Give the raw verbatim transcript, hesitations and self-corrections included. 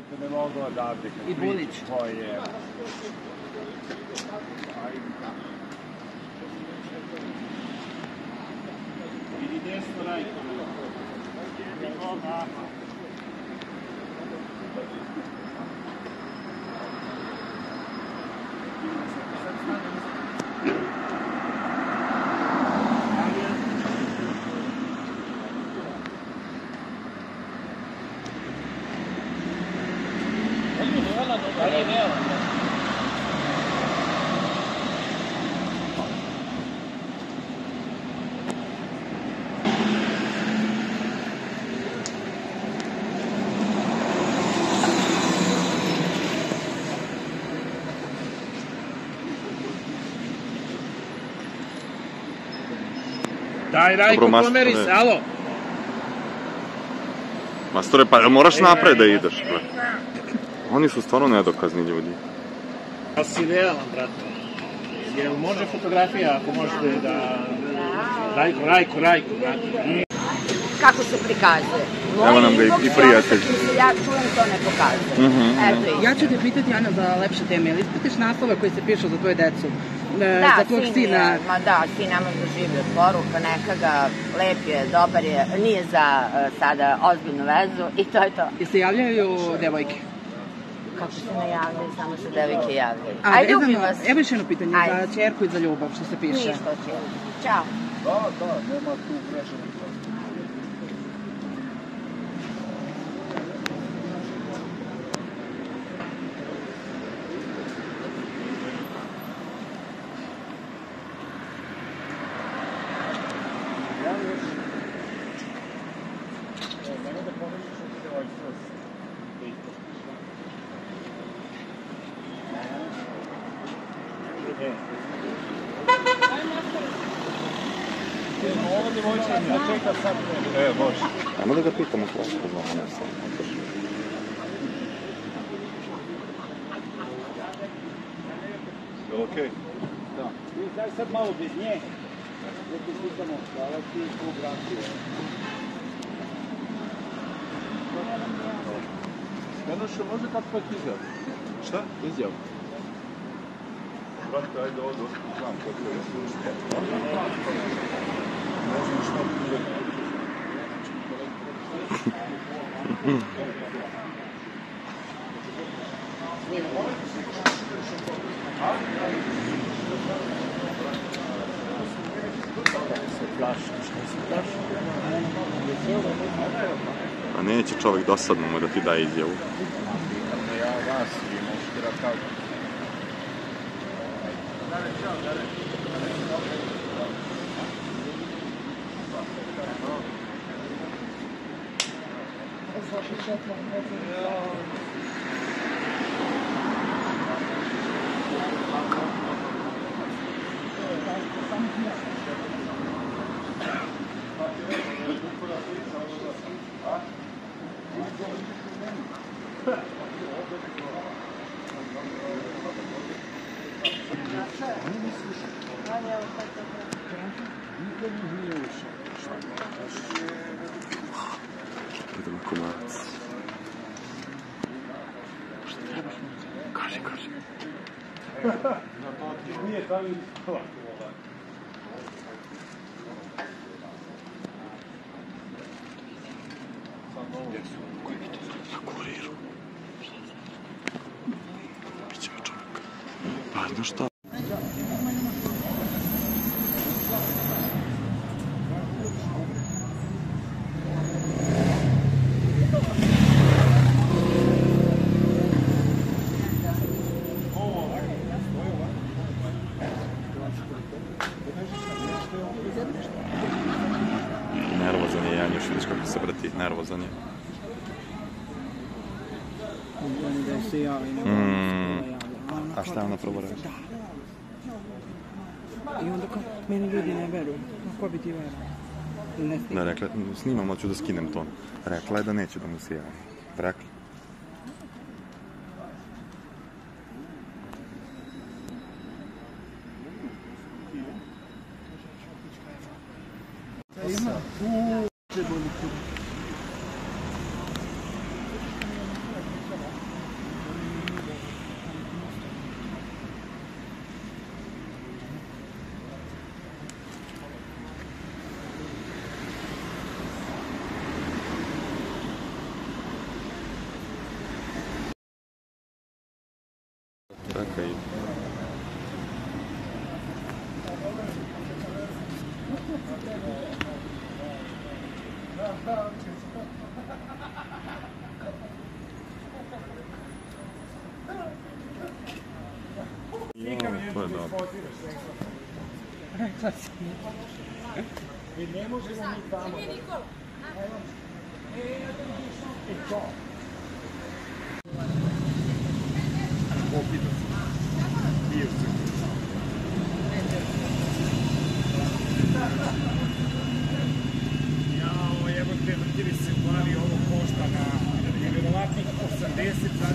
Ne mogu odavde. I Bulić. Koje... Vidi desno Rajko. Nikoga. Daj, Rajko, pomeri se, alo! Mastore, pa moraš napred da ideš, bre. Oni su stvarno nedokazni ljudi. Ali si realan, brate. Jel može fotografija ako možete da... Rajko, Rajko, Rajko, brate. Kako se prikazuje. Evo nam ga i prijatelj. Ja čujem to ne pokazuje. Eto. Ja ću te pitati, Ana, za lepše teme. Ili ispratiš naslove koji se pišu za tvoje decu? Da, za tvojeg sina. Ma da, sin nema doživio poruka, neka ga, lep je, dobar je, nije za sada ozbiljnu vezu i to je to. I se javljaju devojke? Kako se ne javljaju, samo se devojke javljaju. Ajde, ljubim vas. Evo još jedno pitanje za čerku i za ljubav, što se piše. Ništa od čerku. Ćao. Da, da, nema tu grešan. Ajmo da ga pitamo kako znamo, ne sam. Je li okej? Da. Daj sad malo bez nje. Dok ti slikamo, hvala ti i fotografije. Janoša, može kako pak izjav? Šta? Izjav. Brate, ajde ovdje, znam kako je slušno. Ne znam šta ti je. A neće čovjek dosadno mu da ti daje izjavu. Ja vas i možete da kažem. Idemo komarac. Šta trebaš mi? Kaži, kaži. Nije tamo i lako. Koji bi to znao? Na kuriru. Biće mi čovjek. Pa, no šta? Nervozan je Jan, još vidiš kako se vrti, nervozan je. A šta je ona prvo reći? I onda kao, meni ljudi ne veruju. Ko bi ti veruju? Da, rekla, snimam, ali ću da skinem to. Rekla je da neće da mu se javi. Rekla. Ima. neka ide. Jo, to je dobro. Rekla si. I ne možemo mi tamo. I to. Popito se. Pio se. Jao, evo te vrtili se plavi, ovo košta na nevjerovatnih osamdeset